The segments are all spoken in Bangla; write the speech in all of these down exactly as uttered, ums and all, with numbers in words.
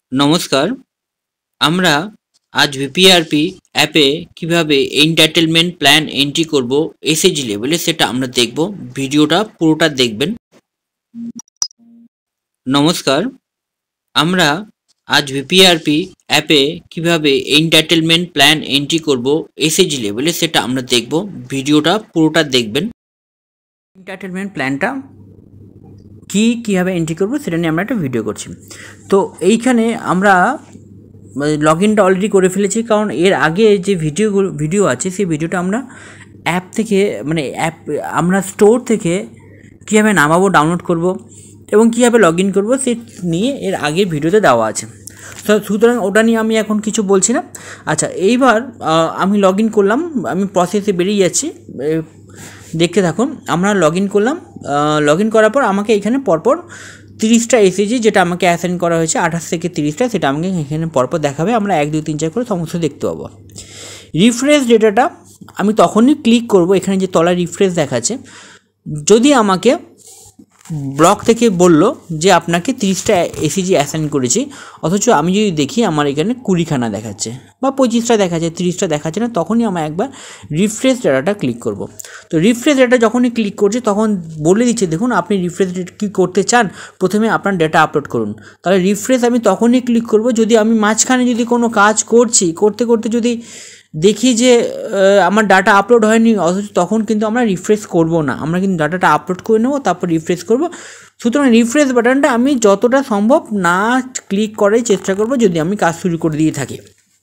নমস্কার। আমরা আজ ভিপিআরপি অ্যাপে কিভাবে এন্টারটেনমেন্ট প্ল্যান এন্ট্রি করব এসএইচজি লেভেলে সেটা আমরা দেখব। ভিডিওটা পুরোটা দেখবেন। নমস্কার। আমরা আজ ভিপিআরপি অ্যাপে কিভাবে এন্টারটেনমেন্ট প্ল্যান এন্ট্রি করব এসএইচজি লেভেলে সেটা আমরা দেখব। ভিডিওটা পুরোটা দেখবেন। এন্টারটেনমেন্ট প্ল্যানটা কি কীভাবে এন্ট্রি করব সেটা নিয়ে আমরা একটা ভিডিও করছি। তো এইখানে আমরা লগ ইনটা অলরেডি করে ফেলেছি, কারণ এর আগে যে ভিডিও ভিডিও আছে সেই ভিডিওটা আমরা অ্যাপ থেকে মানে অ্যাপ আমরা স্টোর থেকে কীভাবে নামাবো, ডাউনলোড করব এবং কীভাবে লগ ইন করবো সে নিয়ে এর আগের ভিডিওতে দেওয়া আছে। তো সুতরাং ওটা নিয়ে আমি এখন কিছু বলছি না। আচ্ছা, এইবার আমি লগ ইন করলাম, আমি প্রসেসে বেরিয়ে যাচ্ছি, দেখতে থাকুন। আমরা লগ ইন করলাম, লগ ইন করার পর আমাকে এখানে পরপর তিরিশটা এসএইচজি যেটা আমাকে অ্যাসাইন করা হয়েছে আঠাশ থেকে তিরিশটা, সেটা আমাকে এখানে পরপর দেখাবে। আমরা এক দুই তিন চার করে সমস্ত দেখতে পাবো। রিফ্রেশ ডেটাটা আমি তখনই ক্লিক করব, এখানে যে তলায় রিফ্রেশ দেখাচ্ছে, যদি আমাকে ব্লক থেকে বলল যে আপনাকে তিরিশটা এসএইচজি অ্যাসাইন করেছি, অথচ আমি যদি দেখি আমার এখানে কুড়িখানা দেখাচ্ছে বা পঁচিশটা দেখাচ্ছে, তিরিশটা দেখাচ্ছে না, তখনই আমরা একবার রিফ্রেশ ডেটাটা ক্লিক করব। তো রিফ্রেশ ডেটা যখনই ক্লিক করছে তখন বলে দিচ্ছে, দেখুন আপনি রিফ্রেশ ডেটা কী করতে চান, প্রথমে আপনার ডেটা আপলোড করুন। তাহলে রিফ্রেশ আমি তখনই ক্লিক করব যদি আমি মাঝখানে যদি কোনো কাজ করছি, করতে করতে যদি দেখি যে আমার ডাটা আপলোড হয়নি, অথচ তখন কিন্তু আমরা রিফ্রেশ করব না, আমরা কিন্তু ডাটাটা আপলোড করে নেব, তারপর রিফ্রেশ করব। সুতরাং রিফ্রেশ বাটনটা আমি যতটা সম্ভব না ক্লিক করার চেষ্টা করব যদি আমি কাজ শুরু করে দিয়ে থাকি।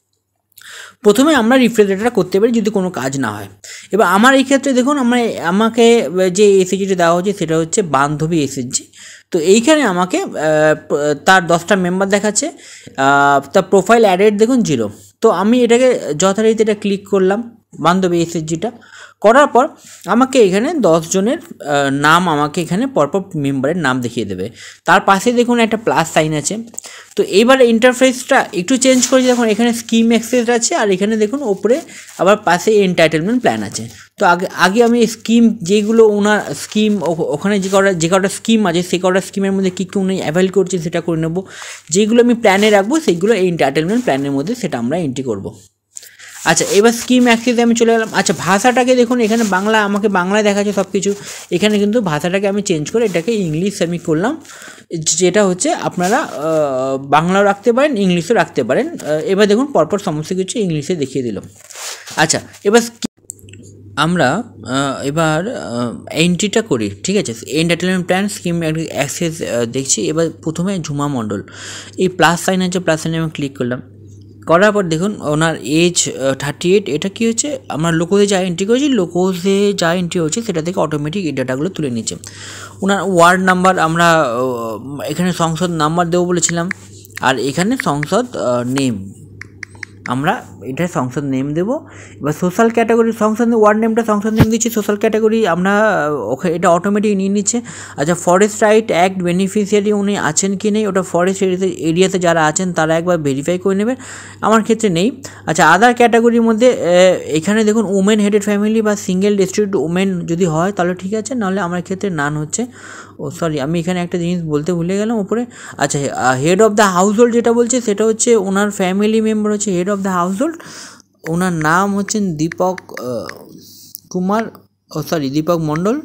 প্রথমে আমরা রিফ্রেশ ডেটাটা করতে পারি যদি কোনো কাজ না হয়। এবার আমার এই ক্ষেত্রে দেখুন, আমরা আমাকে যে এসএইচজিটা দেওয়া হচ্ছে সেটা হচ্ছে বান্ধবী এসএইচজি। তো এইখানে আমাকে তার দশটা মেম্বার দেখাচ্ছে, তার প্রোফাইল অ্যাডেড দেখুন জিরো। তো আমি এটাকে যথারীতি এটা ক্লিক করলাম, বান্ধবী এসএইচজিটা করার পর আমাকে এখানে দশ জনের নাম আমাকে এখানে পরপর মেম্বারের নাম দেখিয়ে দেবে। তার পাশে দেখুন একটা প্লাস সাইন আছে। তো এইবার ইন্টারফেসটা একটু চেঞ্জ করেছি, দেখুন এখানে স্কিম অ্যাক্সেস আছে আর এখানে দেখুন ওপরে আবার পাশে এন্টারটেনমেন্ট প্ল্যান আছে। তো আগে আগে আমি স্কিম যেগুলো ওনার স্কিম ওখানে যে কটা যে কটা স্কিম আছে সেই কটা স্কিমের মধ্যে কী কী উনি অ্যাভেল করছে সেটা করে নেব। যেগুলো আমি প্ল্যানে রাখবো সেইগুলো এই এন্টারটেনমেন্ট প্ল্যানের মধ্যে সেটা আমরা এন্ট্রি করব। আচ্ছা, এবার স্কিম অ্যাক্সেসে আমি চলে গেলাম। আচ্ছা, ভাষাটাকে দেখুন এখানে বাংলা আমাকে বাংলায় দেখাচ্ছে সব কিছু, এখানে কিন্তু ভাষাটাকে আমি চেঞ্জ করে এটাকে ইংলিশ আমি করলাম, যেটা হচ্ছে আপনারা বাংলাও রাখতে পারেন, ইংলিশও রাখতে পারেন। এবার দেখুন পরপর সমস্ত কিছু ইংলিশে দেখিয়ে দিলাম। আচ্ছা, এবার আমরা এবার এন্ট্রিটা করি, ঠিক আছে। এন্টারটেনমেন্ট প্ল্যান স্কিম অ্যাক্সেস দেখছি। এবার প্রথমে ঝুমা মণ্ডল, এই প্লাস সাইন আছে, প্লাস সাইনে আমি ক্লিক করলাম, করার পর দেখুন ওনার এজ থার্টি এইট। এটা কী হচ্ছে, আমরা লোকোতে যা এন্ট্রি করেছি, লোকোতে যা এন্ট্রি হচ্ছে সেটা থেকে অটোমেটিক এই ডাটাগুলো তুলে নিচ্ছে। ওনার ওয়ার্ড নাম্বার আমরা এখানে সংসদ নাম্বার দেবো বলেছিলাম, আর এখানে সংসদ নেম আমরা এটা সংসদ নেম দেবো। এবার সোশ্যাল ক্যাটাগরি সংসদ ওয়ার্ড নেমটা সংসদ নেম দিচ্ছি, সোশ্যাল ক্যাটাগরি আমরা ওকে এটা অটোমেটিক নিয়ে নিচ্ছে। আচ্ছা, ফরেস্ট রাইট অ্যাক্ট বেনিফিশিয়ারি উনি আছেন কি নেই ওটা ফরেস্ট এরিয়াতে যারা আছেন তারা একবার ভেরিফাই করে নেবেন, আমার ক্ষেত্রে নেই। আচ্ছা, আদার ক্যাটাগরির মধ্যে এখানে দেখুন উমেন হেডেড ফ্যামিলি বা সিঙ্গেল ডিস্ট্রিক্ট উমেন যদি হয় তাহলে ঠিক আছে, নাহলে আমার ক্ষেত্রে নান হচ্ছে। ও সরি, আমি এখানে একটা জিনিস বলতে ভুলে গেলাম উপরে। আচ্ছা, head of the household যেটা বলছে সেটা হচ্ছে ওনার ফ্যামিলি মেম্বার হচ্ছে head of the household, ওনার নাম হচ্ছেন দীপক কুমার, ও সরি দীপক মণ্ডল,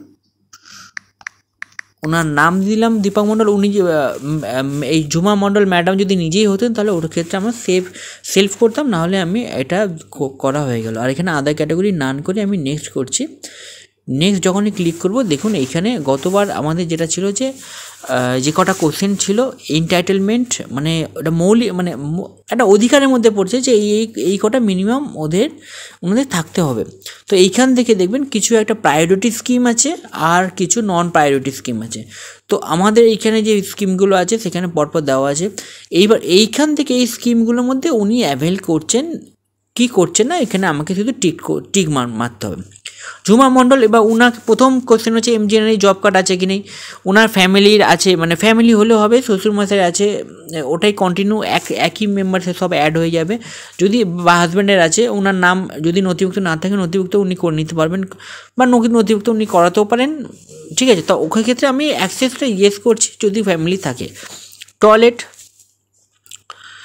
ওনার নাম দিলাম দীপক মণ্ডল। উনি এই ঝুমা মণ্ডল ম্যাডাম যদি নিজেই হতেন তাহলে ওর ক্ষেত্রে আমরা সেভ সেলফ করতাম, নাহলে আমি এটা করা হয়ে গেল। আর এখানে আদার ক্যাটাগরি নান করে আমি নেক্সট করছি। নেক্সট যখনই ক্লিক করব দেখুন এইখানে গতবার আমাদের যেটা ছিল যে যে কটা কোশ্চেন ছিল এন্টাইটেলমেন্ট মানে ওটা মৌলিক মানে একটা অধিকারের মধ্যে পড়ছে যে এই এই কটা মিনিমাম ওদের ওনাদের থাকতে হবে। তো এইখান থেকে দেখবেন কিছু একটা প্রায়োরিটি স্কিম আছে আর কিছু নন প্রায়োরিটি স্কিম আছে। তো আমাদের এইখানে যে স্কিমগুলো আছে সেখানে পরপর দেওয়া আছে। এইবার এইখান থেকে এই স্কিমগুলোর মধ্যে উনি অ্যাভেল করছেন কি করছেন না, এখানে আমাকে শুধু টিক টিক মারতে হবে। ঝুমা মণ্ডল, এবার ওনার প্রথম কোশ্চেন হচ্ছে এমজিএনআরই জব কার্ড আছে কি নেই, ওনার ফ্যামিলির আছে, মানে ফ্যামিলি হলেও হবে, শ্বশুরমশাই আছে, ওটাই কন্টিনিউ এক একই মেম্বার সে সব অ্যাড হয়ে যাবে। যদি বা হাজব্যান্ডের আছে, ওনার নাম যদি নথিভুক্ত না থাকে নথিভুক্ত উনি করে নিতে পারবেন বা নথিভুক্ত উনি করাতেও পারেন, ঠিক আছে। তো ওখানে ক্ষেত্রে আমি অ্যাক্সেসটা ইয়েস করছি যদি ফ্যামিলি থাকে। টয়লেট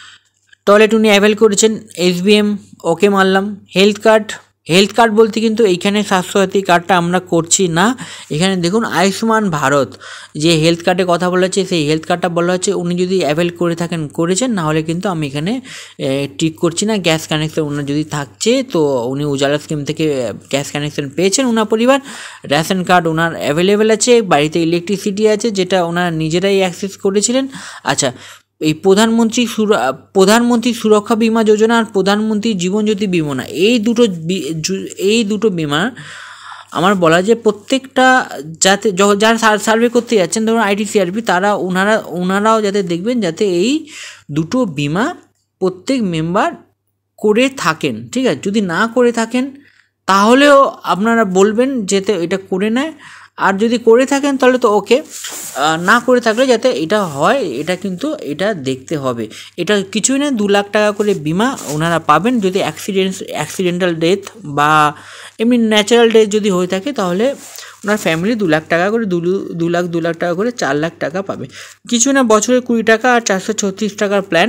টয়লেট উনি অ্যাভেল করেছেন, এসবিএম ওকে মারলাম। হেলথ কার্ড, হেলথ কার্ড বলতে কিন্তু এইখানে স্বাস্থ্যসাথী কার্ডটা আমরা করছি না। এখানে দেখুন আয়ুষ্মান ভারত যে হেলথ কার্ডের কথা বলা হচ্ছে, সেই হেলথ কার্ডটা বলা হচ্ছে উনি যদি অ্যাভেল করে থাকেন করেছেন, নাহলে কিন্তু আমি এখানে টিক করছি না। গ্যাস কানেকশন ওনার যদি থাকছে তো উনি উজালা স্কিম থেকে গ্যাস কানেকশন পেয়েছেন ওনার পরিবার। রেশন কার্ড ওনার অ্যাভেলেবেল আছে, বাড়িতে ইলেকট্রিসিটি আছে যেটা ওনার নিজেরাই অ্যাক্সেস করেছিলেন। আচ্ছা, এই প্রধানমন্ত্রী প্রধানমন্ত্রী সুরক্ষা বিমা যোজনা আর প্রধানমন্ত্রী জীবন জ্যোতি বিমা, এই দুটো এই দুটো বিমা আমার বলা যে প্রত্যেকটা যাতে যারা সার্ভে করতে যাচ্ছেন ধরুন আইটিসিআরপি, তারা ওনারা ওনারাও যাতে দেখবেন যাতে এই দুটো বিমা প্রত্যেক মেম্বার করে থাকেন। ঠিক আছে, যদি না করে থাকেন তাহলেও আপনারা বলবেন যাতে এটা করে নেয়, আর যদি করে থাকেন তাহলে তো ওকে, না করে থাকলে যাতে এটা হয় এটা কিন্তু এটা দেখতে হবে। এটা কিছুই না, দু লাখ টাকা করে বিমা ওনারা পাবেন যদি অ্যাক্সিডেন্ট অ্যাক্সিডেন্টাল ডেথ বা এমনি ন্যাচারাল ডেথ যদি হয়ে থাকে, তাহলে ওনার ফ্যামিলি দু লাখ টাকা করে দু দু লাখ দু লাখ টাকা করে চার লাখ টাকা পাবে। কিছু না, বছরে কুড়ি টাকা আর চারশো ছত্রিশ টাকার প্ল্যান।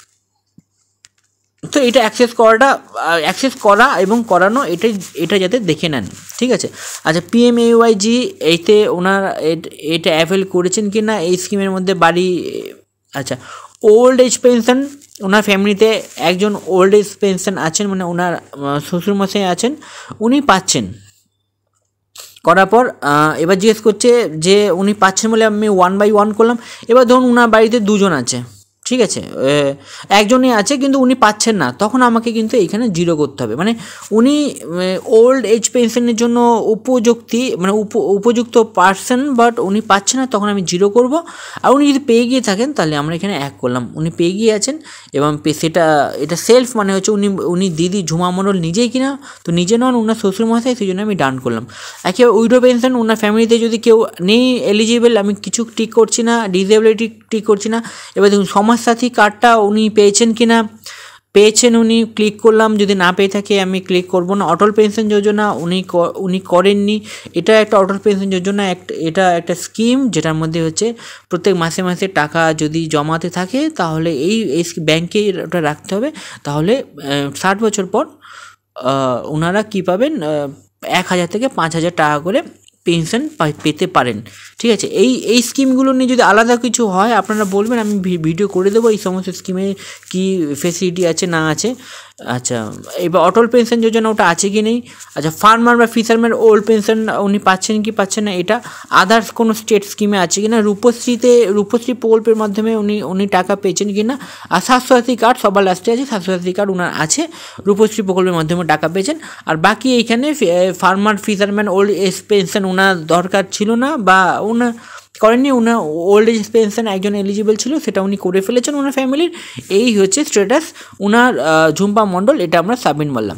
তো এটা অ্যাক্সেস করাটা অ্যাক্সেস করা এবং করানো এটাই এটা যাতে দেখে নেন। ঠিক আছে। আচ্ছা, পিএমএওয়াইজি এইতে ওনার এটা অ্যাভেল করেছেন কি না এই স্কিমের মধ্যে বাড়ি। আচ্ছা, ওল্ড এজ পেনশন ওনার ফ্যামিলিতে একজন ওল্ড এজ পেনশন আছেন, মানে ওনার শ্বশুরমশাই আছেন, উনি পাচ্ছেন। করার পর এবার জিজ্ঞেস করছে যে উনি পাচ্ছেন বলে আমি ওয়ান বাই ওয়ান করলাম। এবার ধরুন ওনার বাড়িতে দুজন আছে, ঠিক আছে, একজনই আছে কিন্তু উনি পাচ্ছেন না, তখন আমাকে কিন্তু এইখানে জিরো করতে হবে। মানে উনি ওল্ড এজ পেনশনের জন্য উপযুক্তি মানে উপ উপযুক্ত পার্সন, বাট উনি পাচ্ছেন না, তখন আমি জিরো করব। আর উনি যদি পেয়ে গিয়ে থাকেন তাহলে আমরা এখানে এক করলাম, উনি পেয়ে গিয়ে আছেন এবং সেটা এটা সেলফ মানে হচ্ছে উনি উনি দিদি ঝুমা মণ্ডল নিজেই কিনা, তো নিজে নন, ওনার শ্বশুরমশাই, সেই জন্য আমি ডান করলাম। একেবারে উইডো পেনশন ওনার ফ্যামিলিতে যদি কেউ নেই এলিজিবল, আমি কিছু টিক করছি না, ডিসেবিলিটি টিক করছি না। এবার দেখুন সমাজসাথী কার্ডটা উনি পেয়েছেন কি না, পেয়েছেন উনি, ক্লিক করলাম। যদি না পেয়ে থাকে আমি ক্লিক করব না। অটল পেনশন যোজনা উনি উনি করেননি। এটা একটা অটল পেনশন যোজনা, একটা এটা একটা স্কিম যেটার মধ্যে হচ্ছে প্রত্যেক মাসে মাসে টাকা যদি জমাতে থাকে তাহলে এই এই ব্যাংকে ওটা রাখতে হবে, তাহলে ষাট বছর পর ওনারা কী পাবেন, এক হাজার থেকে পাঁচ হাজার টাকা করে পেনশন পেতে পারেন। ঠিক আছে, এই এই স্কিমগুলো নিয়ে যদি আলাদা কিছু হয় আপনারা বলবেন, আমি ভিডিও করে দেবো এই সমস্ত স্কিমে কী ফেসিলিটি আছে না আছে। আচ্ছা, এবার অটল পেনশন যোজনা ওটা আছে কি নেই। আচ্ছা, ফার্মার বা ফিশারম্যান ওল্ড পেনশন উনি পাচ্ছেন কি পাচ্ছেন না, এটা আদার্স কোনো স্টেট স্কিমে আছে কি না। রূপশ্রীতে রূপশ্রী প্রকল্পের মাধ্যমে উনি উনি টাকা পেয়েছেন কি না। আর স্বাস্থ্যসাথী কার্ড সবার লাস্টে আছে, স্বাস্থ্যসাথী কার্ড ওনার আছে, রূপশ্রী প্রকল্পের মাধ্যমে টাকা পেয়েছেন। আর বাকি এইখানে farmer fisherman old age pension ওনার দরকার ছিল না বা ওনার করেননি, ওনার ওল্ড এজ পেনশন একজন এলিজিবল ছিল, সেটা উনি করে ফেলেছেন ওনার ফ্যামিলির। এই হচ্ছে স্ট্যাটাস ওনার ঝুম্পা মণ্ডল, এটা আমরা সাবমিট মারলাম।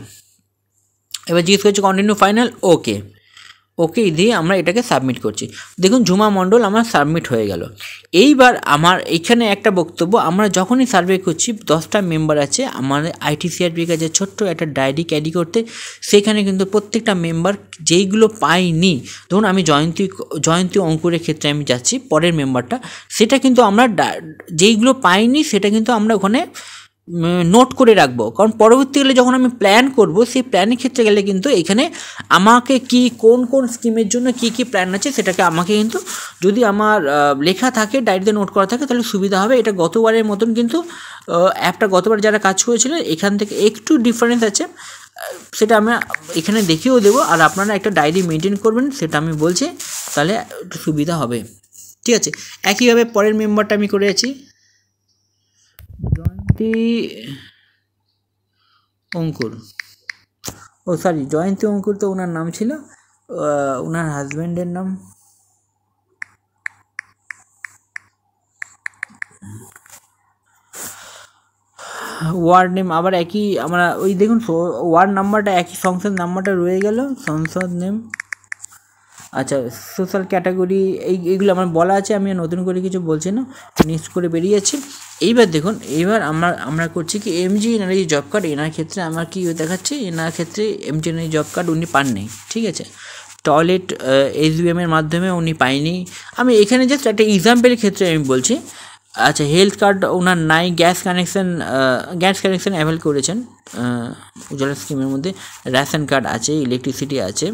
এবার জিজ্ঞেস করছি কন্টিনিউ ফাইনাল, ওকে ওকে দিয়ে আমরা এটাকে সাবমিট করছি। দেখুন ঝুমা মণ্ডল আমার সাবমিট হয়ে গেল। এইবার আমার এখানে একটা বক্তব্য, আমরা যখনই সার্ভে করছি দশটা মেম্বার আছে আমাদের আইটিসিআরপির কাছে ছোট্ট একটা ডায়েরি ক্যারি করতে, সেখানে কিন্তু প্রত্যেকটা মেম্বার যেইগুলো পাইনি, ধরুন আমি জয়ন্তী জয়ন্তী অঙ্কুরের ক্ষেত্রে আমি যাচ্ছি পরের মেম্বারটা, সেটা কিন্তু আমরা যেইগুলো পাইনি সেটা কিন্তু আমরা ওখানে নোট করে রাখবো, কারণ পরবর্তীকালে যখন আমি প্ল্যান করব সেই প্ল্যানের ক্ষেত্রে গেলে কিন্তু এখানে আমাকে কি কোন কোন স্কিমের জন্য কি কি প্ল্যান আছে সেটাকে আমাকে কিন্তু যদি আমার লেখা থাকে ডায়েরিতে নোট করা থাকে তাহলে সুবিধা হবে। এটা গতবারের মতন কিন্তু অ্যাপটা গতবার যারা কাজ করেছিল এখান থেকে একটু ডিফারেন্স আছে, সেটা আমরা এখানে দেখিয়েও দেবো। আর আপনারা একটা ডায়েরি মেনটেন করবেন সেটা আমি বলছি, তাহলে একটু সুবিধা হবে। ঠিক আছে, একইভাবে পরের মেম্বারটা আমি করে আছি জয়ন্তী অঙ্কুর, ও সরি জয়ন্তী অঙ্কুর তো ওনার নাম ছিল, ওনার হাজব্যান্ডের নাম ওয়ার্ড নেম আবার একই, আমরা ওই দেখুন ওয়ার্ড নাম্বারটা একই, সংসদ নাম্বারটা রয়ে গেল, সংসদ নেম। আচ্ছা, সোশ্যাল ক্যাটাগরি এই এইগুলো আমার বলা আছে, আমি নতুন করে কিছু বলছি না, নেক্সট করে বেরিয়ে যাচ্ছি। এইবার দেখুন, এইবার আমরা আমরা করছি কি এমজি এনআরজি জব কার্ড, এনার ক্ষেত্রে আমার কী দেখাচ্ছে, এনার ক্ষেত্রে এমজি এনআরজি জব কার্ড উনি পাননি। ঠিক আছে, টয়লেট এসবিএমের মাধ্যমে উনি পায়নি। আমি এখানে জাস্ট একটা এক্সাম্পলের ক্ষেত্রে আমি বলছি, আচ্ছা হেলথ কার্ড ওনার নাই, gas connection gas connection avail করেছেন উজ্জ্বলা স্কিমের মধ্যে, রেশন কার্ড আছে, ইলেকট্রিসিটি আছে।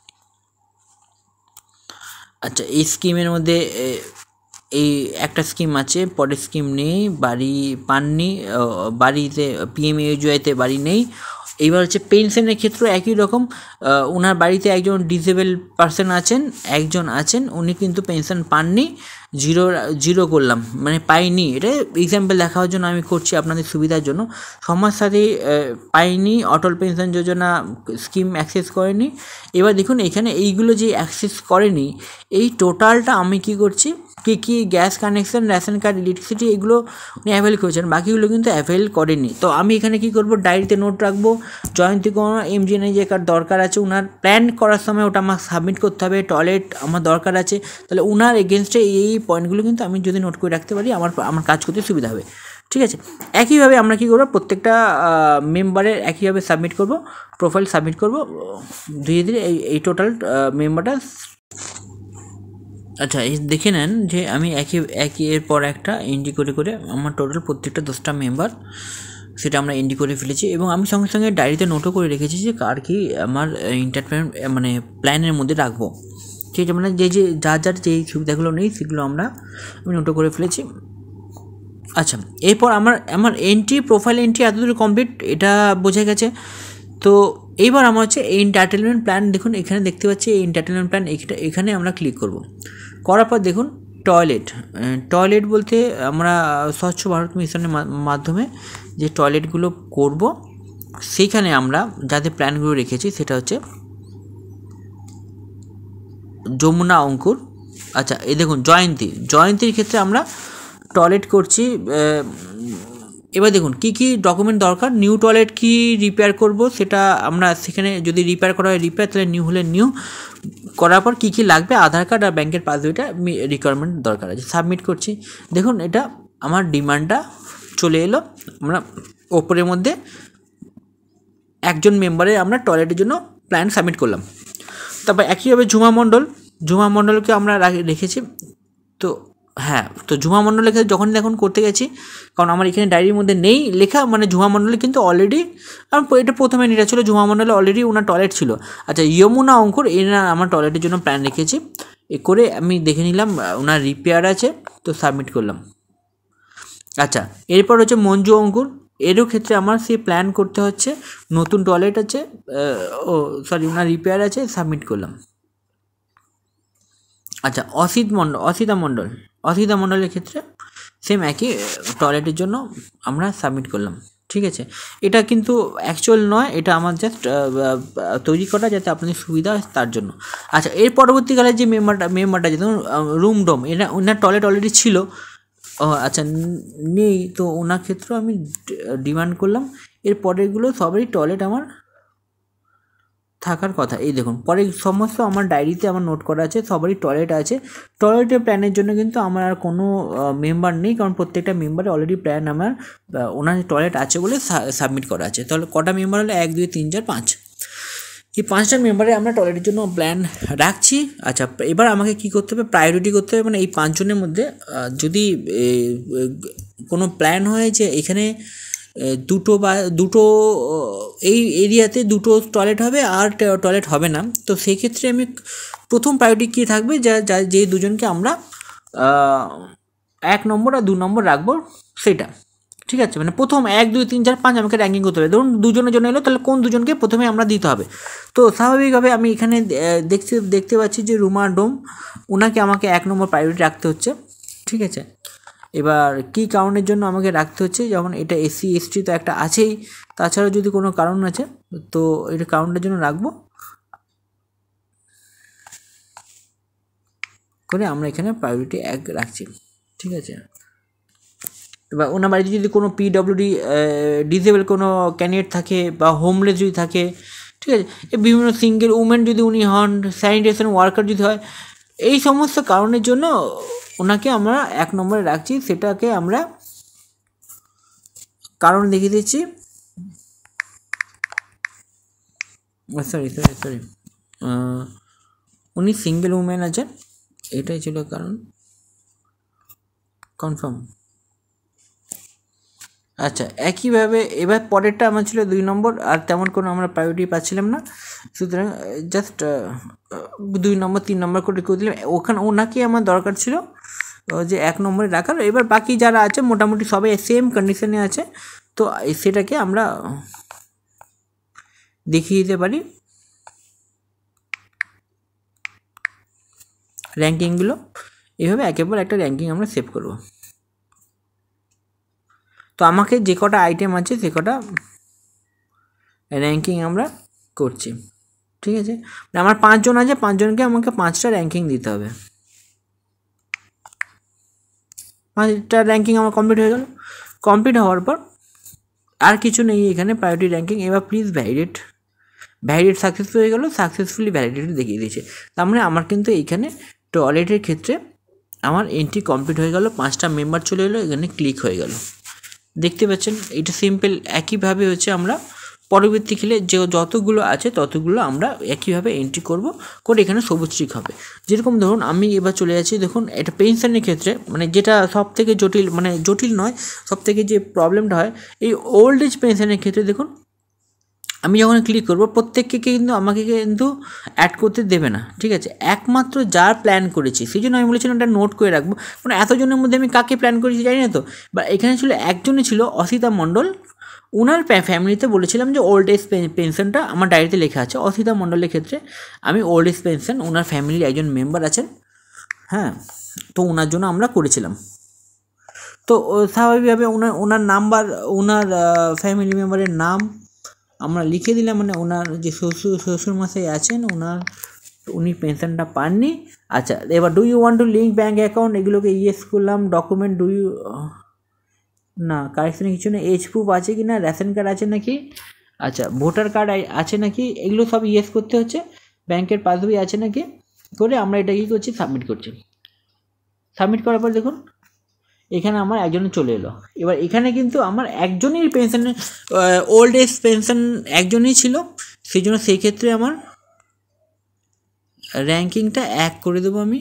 আচ্ছা এই স্কিমের মধ্যে এই একটা স্কিম আছে, পরের স্কিম নেই, বাড়ি পাননি, বাড়িতে পিএমএওয়াইতে বাড়ি নেই। এইবার হচ্ছে পেনশনের ক্ষেত্রে একই রকম, ওনার বাড়িতে একজন ডিসেবল পারসন আছেন, একজন আছেন উনি কিন্তু পেনশন পাননি, জিরো জিরো করলাম মানে পাইনি। এটা এক্সাম্পল দেখার জন্য আমি করছি আপনাদের সুবিধার জন্য। সমাজসাথী পাইনি, Atal pension Yojana scheme access করেনি। এবার দেখুন এখানে এইগুলো যে অ্যাক্সেস করেনি, এই টোটালটা আমি কি করছি, কী কী gas connection, ration card, electricity এগুলো উনি অ্যাভেল করেছেন, বাকিগুলো কিন্তু অ্যাভেল করেনি। তো আমি এখানে কি করব, ডায়েরিতে নোট রাখবো, জয়ন্তী কোনো এমজিএনআই কার্ড দরকার আছে, ওনার প্ল্যান করার সময় ওটা আমার সাবমিট করতে হবে, টয়লেট আমার দরকার আছে, তাহলে ওনার এগেনস্টে এই পয়েন্টগুলো কিন্তু আমি যদি নোট করে রাখতে পারি আমার আমার কাজ করতে সুবিধা হবে। ঠিক আছে, একইভাবে আমরা কী করবো, প্রত্যেকটা মেম্বারের একইভাবে সাবমিট করব, প্রোফাইল সাবমিট করব ধীরে ধীরে এই এই টোটাল মেম্বারটা। আচ্ছা এই দেখে নেন যে আমি একই একই এর পর একটা এন্ট্রি করে করে আমার টোটাল প্রত্যেকটা দশটা মেম্বার সেটা আমরা এন্ট্রি করে ফেলেছি, এবং আমি সঙ্গে সঙ্গে ডায়েরিতে নোটও করে রেখেছি যে কার কি আমার এন্টারটেনমেন্ট মানে প্ল্যানের মধ্যে রাখবো। ঠিক আছে, মানে যে যে যার যার যেই সুবিধাগুলো নেই সেগুলো আমরা আমি নোটও করে ফেলেছি। আচ্ছা এরপর আমার আমার এন্ট্রি প্রোফাইল এন্ট্রি এতদূর কমপ্লিট, এটা বোঝা গেছে। তো এইবার আমার হচ্ছে এই এন্টারটেনমেন্ট প্ল্যান, দেখুন এখানে দেখতে পাচ্ছি এই এন্টারটেনমেন্ট প্ল্যান, এখানে আমরা ক্লিক করব। করার পর দেখুন টয়লেট, টয়লেট বলতে আমরা স্বচ্ছ ভারত মিশনের মাধ্যমে যে টয়লেটগুলো করব সেইখানে আমরা যাদের প্ল্যানগুলো রেখেছি সেটা হচ্ছে যমুনা অঙ্কুর। আচ্ছা এই দেখুন জয়ন্তী, জয়ন্তীর ক্ষেত্রে আমরা টয়লেট করছি। এবার দেখুন কী কী ডকুমেন্ট দরকার, নিউ টয়লেট কি রিপেয়ার করব সেটা আমরা সেখানে যদি রিপেয়ার করা হয় রিপেয়ার, তাহলে নিউ হলে নিউ করার পর কী কী লাগবে, আধার কার্ড আর ব্যাংকের পাসবইটা রিকোয়ারমেন্ট দরকার আছে, সাবমিট করছি। দেখুন এটা আমার ডিমান্ডটা চলে এলো, আমরা ওপরের মধ্যে একজন মেম্বারের আমরা টয়লেটের জন্য প্ল্যান সাবমিট করলাম। তারপর একইভাবে ঝুমা মণ্ডল, ঝুমা মণ্ডলকে আমরা রেখেছি। তো হ্যাঁ, তো ঝুমা মণ্ডলের ক্ষেত্রে যখন দেখুন করতে গেছি, কারণ আমার এখানে ডায়েরির মধ্যে নেই লেখা, মানে ঝুমা মণ্ডলে কিন্তু অলরেডি এটা প্রথমে এটা ছিল, ঝুমা মণ্ডলে অলরেডি ওনার টয়লেট ছিল। আচ্ছা যমুনা অঙ্কুর এনার আমার টয়লেটের জন্য প্ল্যান রেখেছি, এ করে আমি দেখে নিলাম ওনার রিপেয়ার আছে, তো সাবমিট করলাম। আচ্ছা এরপর হচ্ছে মঞ্জু অঙ্কুর, এরও ক্ষেত্রে আমার সেই প্ল্যান করতে হচ্ছে, নতুন টয়লেট আছে, ও সরি ওনার রিপেয়ার আছে, সাবমিট করলাম। আচ্ছা অসিত মণ্ডল, অসিতা মণ্ডল, অসিতা মণ্ডলের ক্ষেত্রে সেম একই টয়লেটের জন্য আমরা সাবমিট করলাম। ঠিক আছে, এটা কিন্তু অ্যাকচুয়াল নয়, এটা আমার জাস্ট তৈরি করা যাতে আপনাদের সুবিধা হয় তার জন্য। আচ্ছা এর পরবর্তীকালে যে মেম্বারটা মেম্বারটা যেমন রুম ডোম, এটা ওনার টয়লেট অলরেডি ছিল, ও আচ্ছা নেই, তো ওনার ক্ষেত্রেও আমি ডিমান্ড করলাম। এর পরেরগুলো সবারই টয়লেট আমার থাকার কথা। এই দেখুন পরে সমস্ত আমার ডায়েরিতে আমার নোট করা আছে, সবারই টয়লেট আছে। টয়লেটের প্ল্যানের জন্য কিন্তু আমার আর কোনো মেম্বার নেই, কারণ প্রত্যেকটা মেম্বারে অলরেডি প্ল্যান আমার ওনার টয়লেট আছে বলে সাবমিট করা আছে। তাহলে কটা মেম্বার হলো, এক দুই তিন চার পাঁচ, এই পাঁচটা মেম্বারে আমরা টয়লেটের জন্য প্ল্যান রাখছি। আচ্ছা এবার আমাকে কী করতে হবে, প্রায়োরিটি করতে হবে, মানে এই পাঁচজনের মধ্যে যদি কোনো প্ল্যান হয় যে এখানে দুটো বা দুটো এই এরিয়াতে দুটো টয়লেট হবে আর টয়লেট হবে না, তো সেই ক্ষেত্রে আমি প্রথম প্রায়োরিটি কী থাকবে, যা যা যে দুজনকে আমরা এক নম্বর আর দু নম্বর রাখবো সেটা। ঠিক আছে, মানে প্রথম এক দুই তিন চার পাঁচ আমাকে র্যাঙ্কিং করতে হবে। ধরুন দুজনের জন্য এলো, তাহলে কোন দুজনকে প্রথমে আমরা দিতে হবে। তো স্বাভাবিকভাবে আমি এখানে দেখতে দেখতে পাচ্ছি যে রুমা ডোম, ওনাকে আমাকে এক নম্বর প্রায়োরিটি রাখতে হচ্ছে। ঠিক আছে, এবার কী কারণের জন্য আমাকে রাখতে হচ্ছে, যেমন এটা এসসি এসটি তো একটা আছেই, তাছাড়াও যদি কোনো কারণ আছে তো এটা কারণটার জন্য রাখবো করে আমরা এখানে প্রায়োরিটি এক রাখছি। ঠিক আছে, এবার ওনার বাড়িতে যদি কোনো পিডব্লিউডি ডিসেবল কোনো ক্যান্ডিডেট থাকে বা হোমলেস যদি থাকে, ঠিক আছে, বিভিন্ন সিঙ্গেল উমেন যদি উনি হন, স্যানিটেশন ওয়ার্কার যদি হয়, এই সমস্ত কারণের জন্য ওনাকে আমরা এক নম্বরে রাখছি। সেটাকে আমরা কারণ দেখিয়ে দিচ্ছি, সরি সরি সরি উনি সিঙ্গেল উমেন আছেন, এটাই ছিল কারণ। কনফার্ম আচ্ছা, একইভাবে এবার পরেরটা আমার ছিল দুই নম্বর, আর তেমন কোনো আমরা প্রায়োরিটি পাচ্ছিলাম না, সুতরাং জাস্ট দুই নম্বর তিন নম্বর করে করে দিলাম। ওখানে ওনাকে আমার দরকার ছিল যে এক নম্বরে রাখার। এবার বাকি যারা আছে মোটামুটি সবাই সেম কন্ডিশনে আছে, তো সেটাকে আমরা দেখিয়ে দিতে পারি র্যাঙ্কিংগুলো। এইভাবে একের পর একটা র্যাঙ্কিং আমরা সেভ করব। তো আমাকে যে কটা আইটেম আছে সে কটা র্যাঙ্কিং আমরা করছি, ঠিক আছে। আমার পাঁচজন আছে, পাঁচজনকে আমাকে পাঁচটা র্যাঙ্কিং দিতে হবে। পাঁচটা র্যাঙ্কিং আমার কমপ্লিট হয়ে গেল। কমপ্লিট হওয়ার পর আর কিছু নেই এখানে প্রায়োরিটি র্যাঙ্কিং। এবার প্লিজ ভ্যালিডেট, ভ্যালিডেট সাকসেসফুল হয়ে গেল, সাকসেসফুলি ভ্যালিডেট দেখিয়ে দিয়েছে। তার মানে আমার কিন্তু এইখানে টয়লেটের ক্ষেত্রে আমার এন্ট্রি কমপ্লিট হয়ে গেল, পাঁচটা মেম্বার চলে এলো, এখানে ক্লিক হয়ে গেল। দেখতে পাচ্ছেন এটা সিম্পল। একইভাবে হচ্ছে আমরা পরবর্তী খেলে যে যতগুলো আছে ততগুলো আমরা একইভাবে এন্ট্রি করব, করে এখানে সবুজ টিক হবে। যেরকম ধরুন আমি এবার চলে যাচ্ছি, দেখুন এটা পেনশনের ক্ষেত্রে মানে যেটা সব থেকে জটিল, মানে জটিল নয়, সব থেকে যে প্রবলেমটা হয় এই ওল্ড এজ পেনশনের ক্ষেত্রে। দেখুন আমি যখন ক্লিক করব প্রত্যেককে কিন্তু আমাকে কিন্তু অ্যাড করতে দেবে না, ঠিক আছে, একমাত্র যার প্ল্যান করেছি। সেই জন্য আমি বলেছিলাম এটা নোট করে রাখবো, মানে এতজনের মধ্যে আমি কাকে প্ল্যান করেছি জানি না তো। বা এখানে ছিল একজনই ছিল অসিতা মণ্ডল, ওনার ফ্যামিলিতে বলেছিলাম যে ওল্ড এজ পেনশনটা আমার ডায়েরিতে লেখা আছে। অসিতা মণ্ডলের ক্ষেত্রে আমি ওল্ড এজ পেনশন, ওনার ফ্যামিলির একজন মেম্বার আছেন, হ্যাঁ, তো ওনার জন্য আমরা করেছিলাম। তো স্বাভাবিকভাবে ওনার ওনার নাম্বার, ওনার ফ্যামিলি মেম্বারের নাম আমরা লিখে দিলাম, মানে ওনার যে শ্বশুর শ্বশুরমশাই আছেন ওনার, উনি পেনশনটা পাননি। আচ্ছা, এবার do you want to link bank account, এগুলোকে ইয়েস করলাম। ডকুমেন্ট ডু ইউ, না কারেকশানে কিছু নেই। এজ প্রুফ আছে কি না, রেশন কার্ড আছে নাকি, আচ্ছা ভোটার কার্ড আছে নাকি, এগুলো সব ইয়েস করতে হচ্ছে। ব্যাংকের পাসবই আছে নাকি, করে আমরা এটা কী করছি, সাবমিট করছি। সাবমিট করার পর দেখুন এখানে আমার একজনের চলে এলো। এবার এখানে কিন্তু আমার একজনই পেনশন, ওল্ড এজ পেনশন একজনই ছিল, সেই জন্য সেই ক্ষেত্রে আমার র্যাঙ্কিংটা এক করে দেবো আমি।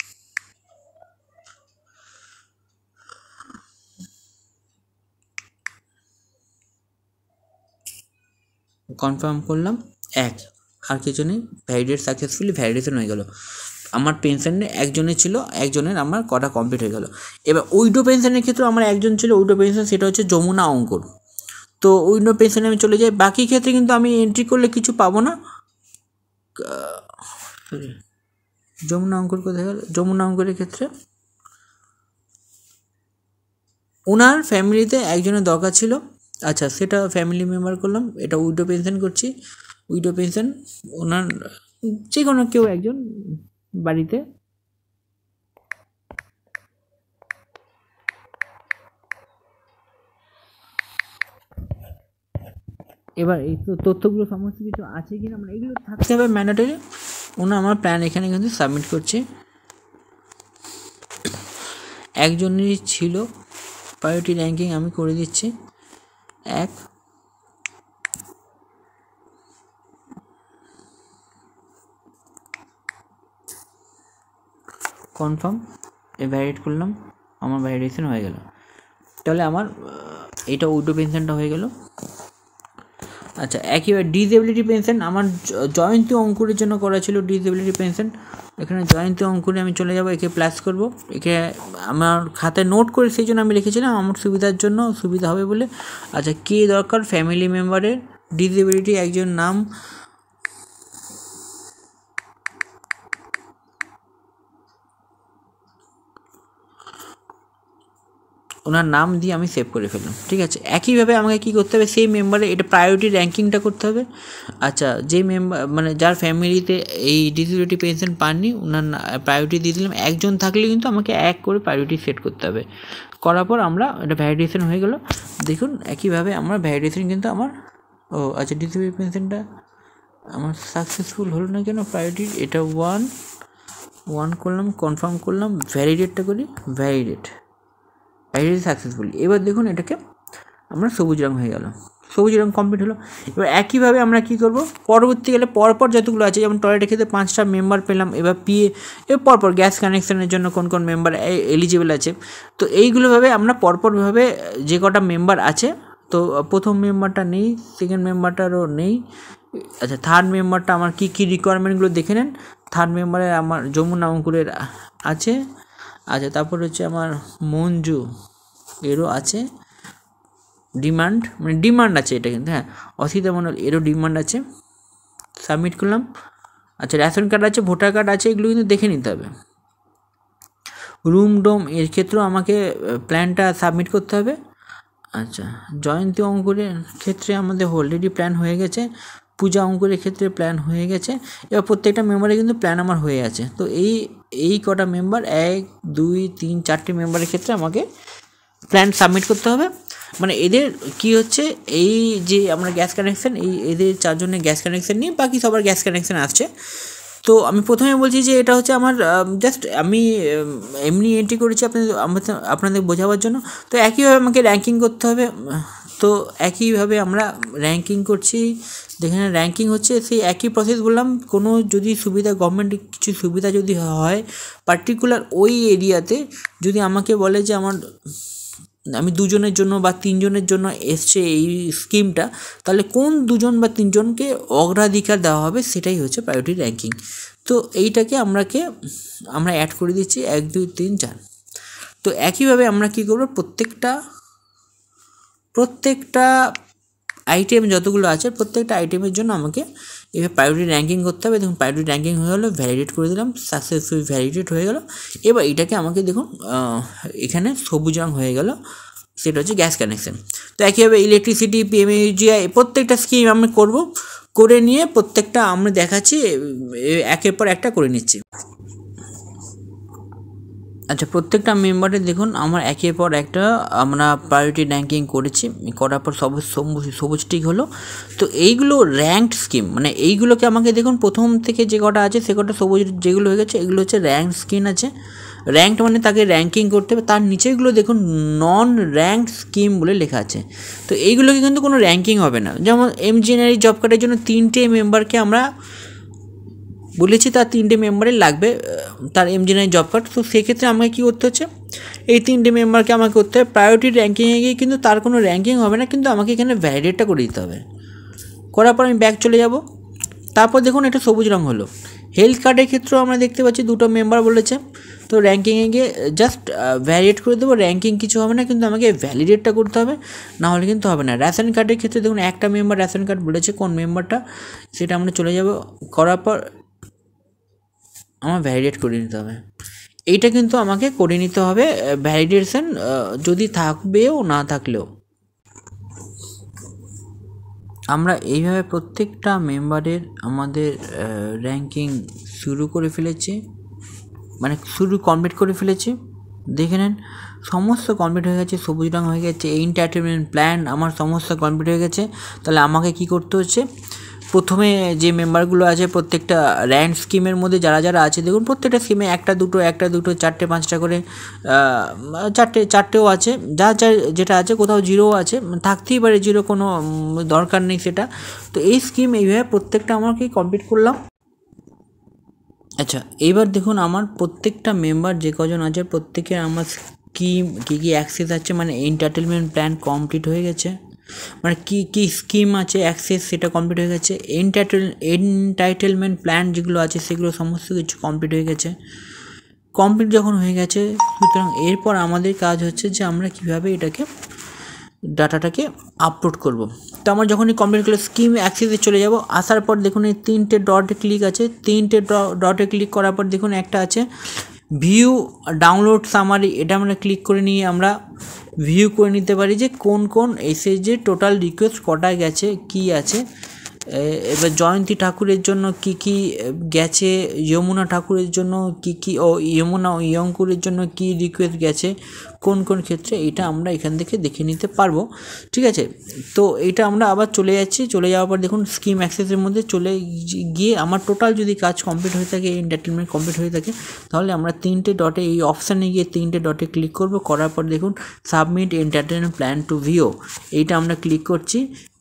কনফার্ম করলাম এক, আর কিছু নেই, ভ্যালিডেট সাকসেসফুলি ভ্যালিডেশন হয়ে গেল। আমার পেনশনে একজনের ছিল, একজনের আমার কটা কমপ্লিট হয়ে গেল। এবার উইডো পেনশনের ক্ষেত্রে আমার একজন ছিল উইডো পেনশন, সেটা হচ্ছে যমুনা অঙ্কুর। তো উইডো পেনশনে আমি চলে যাই। বাকি ক্ষেত্রে কিন্তু আমি এন্ট্রি করলে কিছু পাবো না। যমুনা অঙ্কুর কোথায় গেল, যমুনা অঙ্কুরের ক্ষেত্রে ওনার ফ্যামিলিতে একজনের দরকার ছিল, আচ্ছা সেটা ফ্যামিলি মেম্বার করলাম। এটা উইডো পেনশন করছি, উইডো পেনশন ওনার যে কোনো কেউ একজন বাড়িতে। এবার এই তথ্যগুলো সমস্ত কিছু আছে কি না, মানে এগুলো থাকতে হবে ম্যান্ডেটরি। ওনার আমার প্ল্যান এখানে কিন্তু সাবমিট করছি। একজনেরই ছিল, প্রায়োরিটি র্যাঙ্কিং আমি করে দিচ্ছি এক। কনফার্ম এ ভ্যালিডেট করলাম, আমার ভ্যালিডেশন হয়ে গেল। তাহলে আমার এটা উইডো পেনশনটা হয়ে গেল। আচ্ছা, একইভাবে ডিসেবিলিটি পেনশন আমার জয়ন্তী অঙ্কুরের জন্য করা ছিল। ডিসেবিলিটি পেনশন এখানে জয়ন্তী অঙ্কুরে আমি চলে যাব, একে প্লাস করব, একে আমার খাতায় নোট করে সেই জন্য আমি লিখেছিলাম আমার সুবিধার জন্য, সুবিধা হবে বলে। আচ্ছা, কে দরকার, ফ্যামিলি মেম্বারের ডিসেবিলিটি একজন নাম, ওনার নাম দিয়ে আমি সেভ করে ফেললাম, ঠিক আছে। একইভাবে আমাকে কী করতে হবে, সেই মেম্বারে এটা প্রায়োরিটি র্যাঙ্কিংটা করতে হবে। আচ্ছা, যে মেম্বার মানে যার ফ্যামিলিতে এই ডিসেবিলিটি পেনশন পাননি ওনার প্রায়োরিটি দিয়ে দিলাম। একজন থাকলে কিন্তু আমাকে এক করে প্রায়োরিটি সেট করতে হবে। করার পর আমরা এটা ভ্যালিডেশন হয়ে গেল। দেখুন একইভাবে আমার ভ্যালিডেশন কিন্তু আমার, ও আচ্ছা ডিসেবিলিটি পেনশনটা আমার সাকসেসফুল হলো না কেন, প্রায়োরিটি এটা ওয়ান ওয়ান করলাম, কনফার্ম করলাম, ভ্যালিডেটটা করি, ভ্যালিডেট ভ্যালিডেট সাকসেসফুলি। এবার দেখুন এটাকে আমরা সবুজ রঙ হয়ে গেল। সবুজ রং কমপ্লিট হলো। এবার একইভাবে আমরা কী করবো, পরবর্তীকালে পরপর যতগুলো আছে, যেমন টয়লেটের ক্ষেত্রে পাঁচটা মেম্বার পেলাম, এবার পিএ এবার পরপর গ্যাস কানেকশানের জন্য কোন কোন মেম্বার এলিজিবল আছে, তো এইগুলোভাবে আমরা পরপরভাবে যে কটা মেম্বার আছে, তো প্রথম মেম্বারটা নেই, সেকেন্ড মেম্বারটারও নেই, আচ্ছা থার্ড মেম্বারটা আমার কী কী রিকোয়ারমেন্টগুলো দেখে নেন। থার্ড মেম্বারে আমার যমুনা অঙ্কুরের আছে, আচ্ছা তারপর হচ্ছে আমার মঞ্জু এরও আছে ডিমান্ড, মানে ডিমান্ড আছে এটা কিন্তু, হ্যাঁ অসিতা মণ্ডল এরও ডিমান্ড আছে, সাবমিট করলাম। আচ্ছা রেশন কার্ড আছে, ভোটার কার্ড আছে, এগুলো কিন্তু দেখে নিতে হবে। রুম ডোম এর ক্ষেত্রেও আমাকে প্ল্যানটা সাবমিট করতে হবে। আচ্ছা জয়ন্তী অঙ্কুরের ক্ষেত্রে আমাদের অলরেডি প্ল্যান হয়ে গেছে, পূজা অঙ্কুরের ক্ষেত্রে প্ল্যান হয়ে গেছে, এবার প্রত্যেকটা মেম্বারে কিন্তু প্ল্যান আমার হয়ে আছে। তো এই এই কটা মেম্বার এক দুই তিন চারটি মেম্বারের ক্ষেত্রে আমাকে প্ল্যান সাবমিট করতে হবে। মানে এদের কি হচ্ছে, এই যে আমরা গ্যাস কানেকশান, এই এদের চারজনের গ্যাস কানেকশান নিয়ে বাকি সবার গ্যাস কানেকশান আসছে। তো আমি প্রথমে বলছি যে এটা হচ্ছে আমার জাস্ট আমি এমনি এন্ট্রি করেছি আপনাদের আপনাদের বোঝাবার জন্য। তো একইভাবে আমাকে র্যাঙ্কিং করতে হবে, তো একইভাবে আমরা র্যাঙ্কিং করছি, যেখানে র্যাঙ্কিং হচ্ছে সেই একই প্রসেস বললাম। কোনো যদি সুবিধা গভর্নমেন্ট কিছু সুবিধা যদি হয় পার্টিকুলার ওই এরিয়াতে, যদি আমাকে বলে যে আমার আমি দুজনের জন্য বা তিনজনের জন্য এসছে এই স্কিমটা, তাহলে কোন দুজন বা তিনজনকে অগ্রাধিকার দেওয়া হবে সেটাই হচ্ছে প্রায়োরিটি র্যাঙ্কিং। তো এইটাকে আমরাকে আমরা অ্যাড করে দিচ্ছি এক দুই তিন চার। তো একইভাবে আমরা কী করবো, প্রত্যেকটা প্রত্যেকটা আইটেম যতগুলো আছে প্রত্যেকটা আইটেমের জন্য আমাকে এবার প্রায়োরিটি র্যাঙ্কিং করতে হবে। দেখুন প্রায়োরিটি র্যাঙ্কিং হয়ে গেলো, ভ্যালিডেট করে দিলাম, সাকসেসফুল ভ্যালিডেট হয়ে গেলো। এবার এটাকে আমাকে দেখুন এখানে সবুজ রং হয়ে গেল, সেটা হচ্ছে গ্যাস কানেকশান। তো একইভাবে ইলেকট্রিসিটি, পিএমইউজিআই প্রত্যেকটা স্কিম আমরা করব, করে নিয়ে প্রত্যেকটা আমরা দেখাচ্ছি, একের পর একটা করে নিচ্ছি। আচ্ছা প্রত্যেকটা মেম্বারের দেখুন আমার একের পর একটা আমরা প্রায়োরিটি র্যাঙ্কিং করেছি, করার পর সবুজ সবুজ টিক হলো। তো এইগুলো র্যাঙ্কড স্কিম, মানে এইগুলোকে আমাকে দেখুন প্রথম থেকে যে কটা আছে সে কটা সবুজ যেগুলো হয়ে গেছে এগুলো হচ্ছে র্যাঙ্ক স্কিম আছে। র্যাঙ্কড মানে তাকে র্যাঙ্কিং করতে হবে, তার নিচেগুলো দেখুন নন র্যাঙ্কড স্কিম বলে লেখা আছে। তো এইগুলোকে কিন্তু কোনো র্যাঙ্কিং হবে না। যেমন এমজিএনআরই জব কার্ডের জন্য তিনটে মেম্বারকে আমরা বলেছি, তার তিনটে মেম্বারের লাগবে তার এমজিএনআরই জব কার্ড। তো সেক্ষেত্রে আমাকে কী করতে হচ্ছে, এই তিনটে মেম্বারকে আমাকে করতে হবে প্রায়োরিটি র্যাঙ্কিংয়ে গিয়ে, কিন্তু তার কোনো র্যাঙ্কিং হবে না, কিন্তু আমাকে এখানে ভ্যালিডেটটা করে দিতে হবে। করার পর আমি ব্যাক চলে যাব। তারপর দেখুন এটা সবুজ রং হলো। হেলথ কার্ডের ক্ষেত্রেও আমরা দেখতে পাচ্ছি দুটো মেম্বার বলেছে, তো র্যাঙ্কিংয়ে গিয়ে জাস্ট ভ্যালিডেট করে দেবো, র্যাঙ্কিং কিছু হবে না, কিন্তু আমাকে ভ্যালিডেটটা করতে হবে, না হলে কিন্তু হবে না। রেশন কার্ডের ক্ষেত্রে দেখুন একটা মেম্বার রেশন কার্ড বলেছে, কোন মেম্বারটা সেটা আমরা চলে যাব, করার পর আমার ভ্যালিডেট করে নিতে হবে। এইটা কিন্তু আমাকে করে নিতে হবে ভ্যালিডেশন, যদি থাকবেও না থাকলেও। আমরা এইভাবে প্রত্যেকটা মেম্বারের আমাদের র্যাঙ্কিং শুরু করে ফেলেছি, মানে শুরু কমপ্লিট করে ফেলেছি। দেখে নেন সমস্ত কমপ্লিট হয়ে গেছে, সবুজ রং হয়ে গেছে, এন্টারটেনমেন্ট প্ল্যান আমার সমস্ত কমপ্লিট হয়ে গেছে। তাহলে আমাকে কি করতে হচ্ছে, প্রথমে যে মেম্বারগুলো আছে প্রত্যেকটা র্যাঙ্ক স্কিমের মধ্যে যারা যারা আছে দেখুন প্রত্যেকটা স্কিমে একটা দুটো একটা দুটো চারটে পাঁচটা করে, চারটে চারটেও আছে, যা যা যেটা আছে, কোথাও জিরোও আছে, থাকতেই পারে জিরো, কোনো দরকার নেই সেটা। তো এই স্কিম এইভাবে প্রত্যেকটা আমাকে কমপ্লিট করলাম। আচ্ছা এইবার দেখুন আমার প্রত্যেকটা মেম্বার যে কজন আছে প্রত্যেকের আমার স্কিম কী কী অ্যাক্সেস আছে, মানে এন্টারটেনমেন্ট প্ল্যান কমপ্লিট হয়ে গেছে, মানে কী কী স্কিম আছে অ্যাক্সেস সেটা কমপ্লিট হয়ে গেছে। এন্টারটেল এন্টাইটেলমেন্ট প্ল্যান যেগুলো আছে সেগুলো সমস্ত কিছু কমপ্লিট হয়ে গেছে। কমপ্লিট যখন হয়ে গেছে সুতরাং এরপর আমাদের কাজ হচ্ছে যে আমরা কীভাবে এটাকে ডাটাটাকে আপলোড করব। তো আমার যখনই কমপ্লিট করলে স্কিম অ্যাক্সেসে চলে যাব, আসার পর দেখুন এই তিনটে ডটে ক্লিক আছে, তিনটে ডটে ক্লিক করার পর দেখুন একটা আছে ভিউ ডাউনলোড সামারি, এটা আমরা ক্লিক করে নিয়ে আমরা ভিউ করে নিতে পারি যে কোন কোন এসে যে টোটাল রিকোয়েস্ট কটা গেছে, কি আছে। এবার জয়ন্তী ঠাকুরের জন্য কি কি গেছে, যমুনা ঠাকুরের জন্য কি কি, ও যমুনা ইয়ঙ্কুরের জন্য কি রিকোয়েস্ট গেছে কোন কোন ক্ষেত্রে, এটা আমরা এখান থেকে দেখে নিতে পারবো। ঠিক আছে, তো এইটা আমরা আবার চলে যাচ্ছি, চলে যাওয়ার পর দেখুন স্কিম অ্যাক্সেসের মধ্যে চলে গিয়ে আমার টোটাল যদি কাজ কমপ্লিট হয়ে থাকে, এন্টারটেনমেন্ট কমপ্লিট হয়ে থাকে, তাহলে আমরা তিনটে ডটে এই অপশানে গিয়ে তিনটে ডটে ক্লিক করব। করার পর দেখুন submit entertainment plan to VO, এইটা আমরা ক্লিক করছি।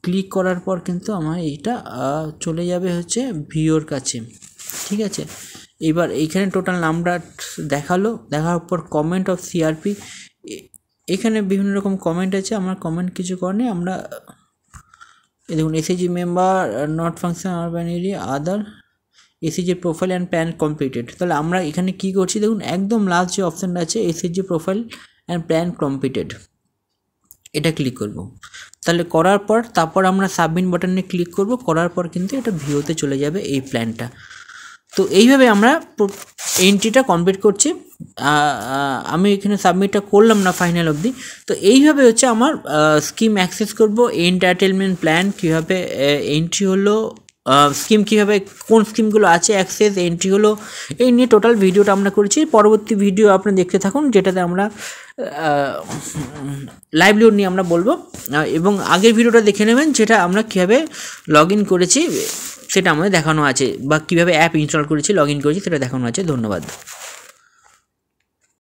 ক্লিক করার পর কিন্তু আমার এইটা চলে যাবে হচ্ছে ভিওর কাছে, ঠিক আছে। এবার এইখানে টোটাল নামটা দেখালো, দেখার পর কমেন্ট অফ সিআরপি, এখানে বিভিন্ন রকম কমেন্ট আছে, আমার কমেন্ট কিছু করেনি। আমরা দেখুন SHG member not function urban area other SHG profile and plan completed. তাহলে আমরা এখানে কি করছি দেখুন, একদম লাস্ট যে অপশানটা আছে SHG profile and plan completed, এটা ক্লিক করব। তাহলে করার পর তারপর আমরা সাবমিট বাটনে ক্লিক করব, করার পর কিন্তু এটা ভিওতে চলে যাবে এই প্ল্যানটা। তো এইভাবে আমরা এন্ট্রিটা কমপ্লিট করছি। আমি এখানে সাবমিটটা করলাম না ফাইনাল অবধি। তো এইভাবে হচ্ছে আমার স্কিম অ্যাক্সেস করব, এন্টারটেনমেন্ট প্ল্যান কীভাবে এন্ট্রি হলো, স্কিম কীভাবে কোন স্কিমগুলো আছে অ্যাক্সেস এন্ট্রি হলো, এই নিয়ে টোটাল ভিডিওটা আমরা করেছি। পরবর্তী ভিডিও আপনি দেখতে থাকুন, যেটাতে আমরা লাইভলিহুড নিয়ে আমরা বলবো, এবং আগের ভিডিওটা দেখে নেবেন যেটা আমরা কীভাবে লগ ইন করেছি সেটা আমাদের দেখানো আছে, বা কীভাবে অ্যাপ ইনস্টল করেছি লগ ইন করেছি সেটা দেখানো আছে। ধন্যবাদ।